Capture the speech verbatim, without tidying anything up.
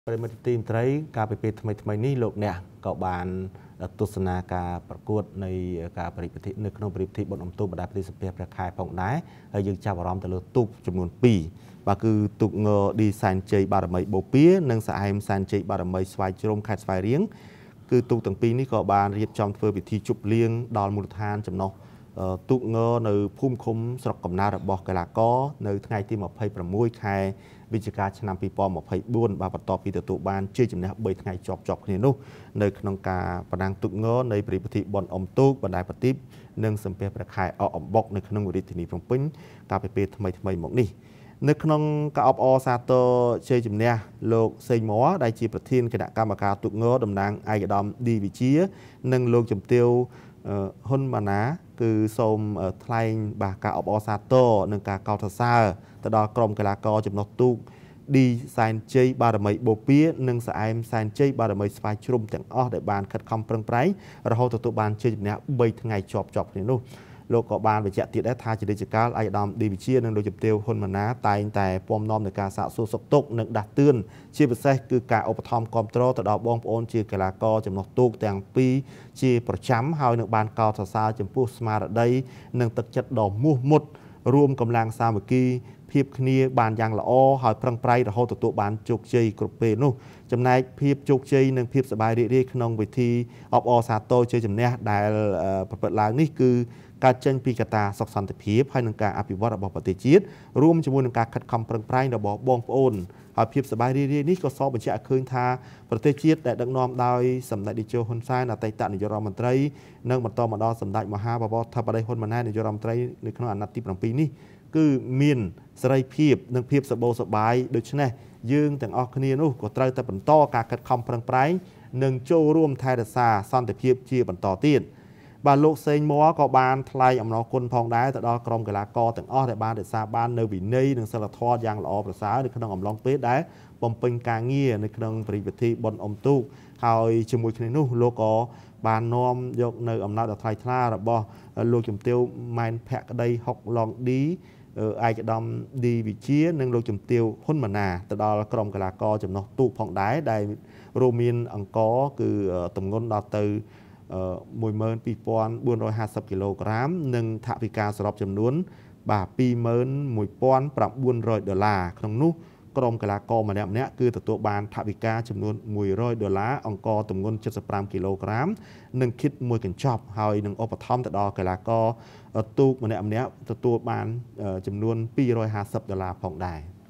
ប្រិមត្តទីមត្រីការពិភាក្សាថ្មីថ្មីនេះលោកអ្នកក៏បានទស្សនាការប្រកួតនៃការប្រិយនៅក្នុងប្រិយពិធីបុណ្យអុំទូកបណ្ដាប្រទេសសភាព្រះខែផងដែរហើយយើងចាប់អារម្មណ៍ទៅលើទូកចំនួនពីរបាទគឺទូកងឌីសែនជ័យបារមីបូព៌ានិងសអែមសែនជ័យបារមីស្វាយជ្រុំខេត្តស្វាយរៀងគឺទូកទាំងពីរនេះក៏បានរៀបចំធ្វើពិធីជប់លៀងដល់មូលដ្ឋានចំណុះទូកងនៅភូមិឃុំស្រុកកំណើតរបស់កីឡាករនៅថ្ងៃទីម្ភៃប្រាំមួយខែវិច្ឆិកាឆ្នាំពីរពាន់ម្ភៃបួនបាទបន្ទាប់ពីទទួលបានជ័យជំនះបីថ្ងៃជាប់ជាប់គ្នានោះនៅក្នុងការប្រដាំងទូកងនៃប្រតិបត្តិបុណ្យអុំទូកបណ្ដាប្រទីបនិងសំពះព្រះខែអកអំបុកនៅក្នុងរាជធានីភ្នំពេញកាលពីពេលថ្មីថ្មីមកនេះនៅក្នុងការអបអរសាទរជ័យជំនះលោកសេងម៉័រដែលជាប្រធានគណៈកម្មការទូកងតំណាងឯកឧត្តមឌីវិជានិងលោកជំទាវហ៊ុនម៉ាណាគឺសូមថ្លែងបាទការអបអរសាទរនិងការកោតសរសើរទៅដល់ក្រុមកីឡាករចំណុះទូកឌីសែនជ័យបារមីបូព៌ានិងសអែមសែនជ័យបារមីស្វាយជ្រុំទាំងអស់ដែលបានខិតខំប្រឹងប្រែងរហូតទទួលបានជ័យជំនះបីថ្ងៃជាប់ជាប់គ្នានោះលោកក៏បានបញ្ជាក់ទៀតដែរថាជារាជការឯកឧត្តមឌីវិជានិងលោកជំទាវហ៊ុនម៉ាណាតែងតែពំនាំនឹងការសាកសួរសុខទុក្ខនិងដាស់តឿនជាពិសេសគឺការឧបត្ថម្ភគាំទ្រទៅដល់បងប្អូនជាកីឡាករចំណុះទូកទាំងពីរជាប្រចាំហើយនឹងបានកោតសរសើរចំពោះស្មារតីនិងទឹកចិត្តដ៏មោះមុតរួមកម្លាំងសាមគ្គីភាពគ្នាបានយ៉ាងល្អហើយប្រឹងប្រែងរហូតទទួលបានជោគជ័យគ្រប់ពេលនោះចំណែកភាពជោគជ័យនិងភាពសប្បាយរីករាយក្នុងវិធីអបអរសាទរជ័យជំនះដែលប្រព្រឹត្តឡើងនេះគឺការចេញពីកត្តាសុខសន្តិភាពហើយនឹងការអភិវឌ្ឍរបស់ប្រទេសជាតិរួមជាមួយនឹងការខិតខំប្រឹងប្រែងរបស់បងប្អូនហើយភាពសប្បាយរីករាយនេះក៏សបញ្ជាក់ឲ្យឃើញថាប្រទេសជាតិដែលដឹកនាំដោយសម្ដេចតេជោហ៊ុនសែនអតីតនាយករដ្ឋមន្ត្រីនិងបន្តមកដល់សម្ដេចមហាបវរធិបតីហ៊ុនម៉ាណែតនាយករដ្ឋមន្ត្រីនៅក្នុងអាណត្តិទីប្រាំពីរនេះគឺមានសេរីភាពនិងភាពសបោសប្បាយដូច្នេះយើងទាំងអស់គ្នានោះក៏ត្រូវតែបន្តការខិតខំប្រឹងប្រែងនិងចូលរួមថែរក្សាសន្តិភាពជាបន្តទៀតបាទលោកសេងម៉័រក៏បានថ្លែងអំណរគុណផងដែរទៅដល់ក្រុមកីឡាករទាំងអស់ដែលបានរក្សាបាននៅវិន័យនិងសិលធម៌យ៉ាងល្អប្រសើរនៅក្នុងអំឡុងពេលដែលបំពេញការងារនៅក្នុងពិធីបុណ្យអុំទូកហើយជាមួយគ្នានោះលោកក៏បាននាំយកនៅអំណោយដ៏ថ្លៃថ្លារបស់លោកជំទាវម៉ែនភក្តីហុកឡុងឌីឯកឧត្តមឌីវិជានិងលោកជំទាវហ៊ុនម៉ាណាទៅដល់ក្រុមកីឡាករចំណុះទូកផងដែរដែលរួមមានអង្គគឺទម្ងន់ដល់ទៅមួយម៉ឺនពីរពាន់បួនរយហាសិបគីឡូក្រាមនិងថវិកាសរុបចំនួនបាទពីរម៉ឺនមួយពាន់ប្រាំបួនរយដុល្លារក្នុងនោះក្រុមកីឡាករម្នាក់ម្នាក់គឺទទួលបានថវិកាចំនួនមួយរយដុល្លារអង្គទម្ងន់칠십ប្រាំគីឡូក្រាមនិងគិតមួយកញ្ចប់ហើយនឹងឧបត្ថម្ភទៅដល់កីឡាករទូកម្នាក់ម្នាក់ទទួលបានចំនួនពីររយហាសិបដុល្លារផងដែរ